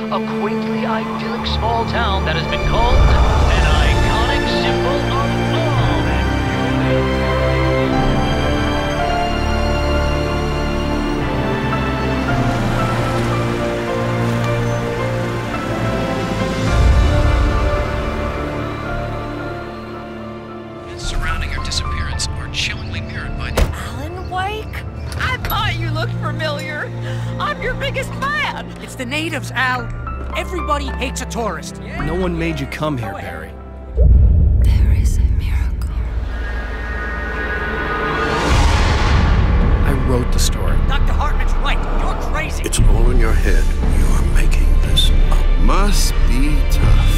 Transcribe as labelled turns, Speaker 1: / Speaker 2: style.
Speaker 1: a quaintly idyllic small town that has been called an iconic symbol of all that
Speaker 2: surrounding her disappearance are chillingly mirrored by the
Speaker 3: Alan Wake? I thought you looked familiar. I'm your biggest fan.
Speaker 4: It's the natives, Al. Everybody hates a tourist.
Speaker 5: No one made you come here, Barry.
Speaker 6: There is a miracle.
Speaker 5: I wrote the story.
Speaker 4: Dr. Hartman's right. You're crazy.
Speaker 7: It's all in your head. You're making this up. Must be tough.